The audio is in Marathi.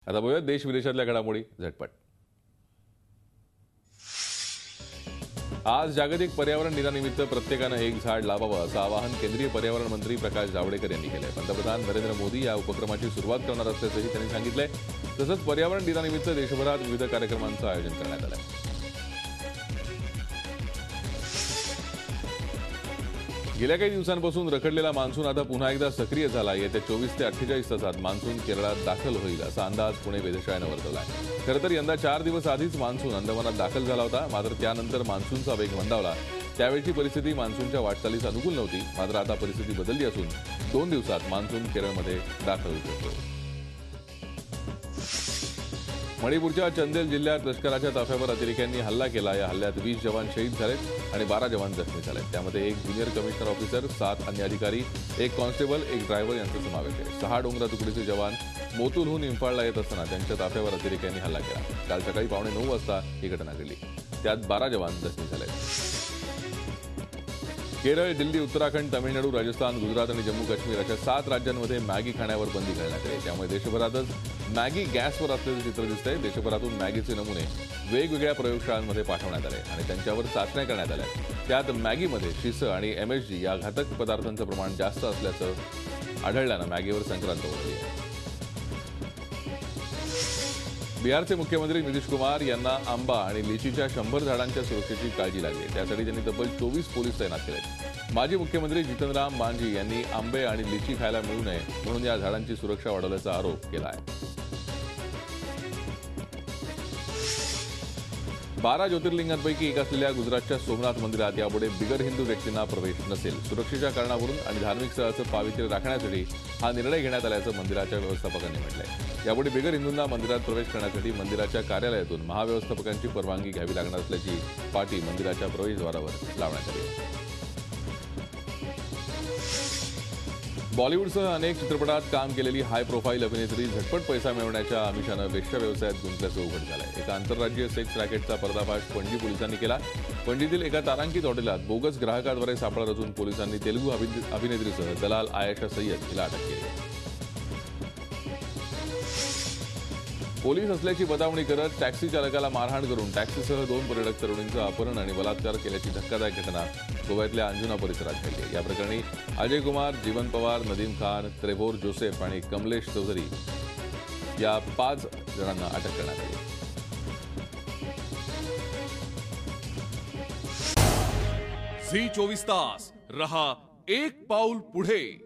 आता बघूया देश विदेशातल्या घडामोडी झटपट। आज जागतिक पर्यावरण दिनानिमित्त प्रत्येकानं एक झाड लावावं असं आवाहन केंद्रीय पर्यावरण मंत्री प्रकाश जावडेकर यांनी केलंय। पंतप्रधान नरेंद्र मोदी या उपक्रमाची सुरुवात करणार असल्याचंही त्यांनी सांगितलंय। तसंच पर्यावरण दिनानिमित्त देशभरात विविध कार्यक्रमांचं आयोजन करण्यात आलंय। गेल्या काही दिवसांपासून रखडलेला मान्सून आता पुन्हा एकदा सक्रिय झाला। येत्या 24 ते 48 तासात मान्सून केरळात दाखल होईल असा अंदाज पुणे वेधशाळेनं वर्तवला आहे। खरं तर यंदा 4 दिवस आधीच मान्सून अंदमानात दाखल झाला होता, मात्र त्यानंतर मान्सूनचा वेग मंदावला। त्यावेळची परिस्थिती मान्सूनच्या वाटचालीस अनुकूल नव्हती, मात्र आता परिस्थिती बदलली असून 2 दिवसात मान्सून केरळमध्ये दाखल होऊ शकतो। मणिपूरच्या चंदेल जिल्ह्यात लष्कराच्या ताफ्यावर अतिरेक्यांनी हल्ला केला। या हल्ल्यात 20 जवान शहीद झालेत आणि 12 जवान जखमी झालेत। त्यामध्ये एक ज्युनियर कमिशनर ऑफिसर, 7 अन्य अधिकारी, एक कॉन्स्टेबल, एक ड्रायव्हर यांचा समावेश आहे। 6 डोंगरा तुकडीचे जवान मोतूरहून इम्फाळला येत असताना त्यांच्या ताफ्यावर अतिरेक्यांनी हल्ला केला। काल सकाळी 9:15 वाजता ही घटना घडली। त्यात 12 जवान जखमी झालेत। केरळ, दिल्ली, उत्तराखंड, तामिळनाडू, राजस्थान, गुजरात आणि जम्मू काश्मीर अशा 7 राज्यांमध्ये मॅगी खाण्यावर बंदी घालण्यात आली। त्यामुळे देशभरातच मॅगी गॅसवर असल्याचं चित्र दिसतंय। देशभरातून मॅगीचे नमुने वेगवेगळ्या प्रयोगशाळांमध्ये पाठवण्यात आले आणि त्यांच्यावर चाचण्या करण्यात आल्या। त्यात मॅगीमध्ये शिसं आणि MSG या घातक पदार्थांचं प्रमाण जास्त असल्याचं आढळल्यानं मॅगीवर संक्रांत उडली आहे। बिहारचे मुख्यमंत्री नितीश कुमार यांना आंबा आणि लिचीच्या 100 झाडांच्या सुरक्षेची काळजी लागली। त्यासाठी त्यांनी तब्बल 24 पोलीस तैनात केलेत। माजी मुख्यमंत्री जितनराम मांझी यांनी आंबे आणि लिची खायला मिळू नये म्हणून या झाडांची सुरक्षा वाढवल्याचा आरोप केला आहे। 12 ज्योतिर्लिंगांपैकी एक असलेल्या गुजरातच्या सोमनाथ मंदिरात यापुढे बिगर हिंदू व्यक्तींना प्रवेश नसेल। सुरक्षेच्या कारणावरून आणि धार्मिक स्थळाचं पावित्र्य राखण्यासाठी हा निर्णय घेण्यात आल्याचं मंदिराच्या व्यवस्थापकांनी म्हटलंय। यापुढे बिगर हिंदूंना मंदिरात प्रवेश करण्यासाठी मंदिराच्या कार्यालयातून महाव्यवस्थापकांची परवानगी घ्यावी लागणार असल्याची पाटी मंदिराच्या प्रवेशद्वारावर लावण्यात आली। बॉलिवूडसह अनेक चित्रपटात काम केलेली हाय प्रोफाईल अभिनेत्री झटपट पैसा मिळवण्याच्या आमिषानं वेश्या व्यवसायात गुंतल्याचं उघड झालंय। एका आंतरराज्यीय सेक्स रॅकेटचा पर्दाफाश पणजी पोलिसांनी केला। पणजीतील एका तारांकित हॉटेलात बोगस ग्राहकाद्वारे सापळा रचून पोलिसांनी तेलुगू अभिनेत्रीसह दलाल आयशा सय्यद हिला अटक केली। पोलीस असल्याची बतावणी करत टॅक्सी चालकाला मारहाण करून टॅक्सीसह 2 पर्यटक तरुणींचं अपहरण आणि बलात्कार केल्याची धक्कादायक घटना गोव्यातल्या अंजुना परिसरात घडली। या प्रकरणी अजय कुमार, जीवन पवार, नदीम खान, त्रेव्होर जोसेफ आणि कमलेश चौधरी या 5 जणांना अटक करण्यात आली। झी 24 तास रहा एक पाऊल पुढे।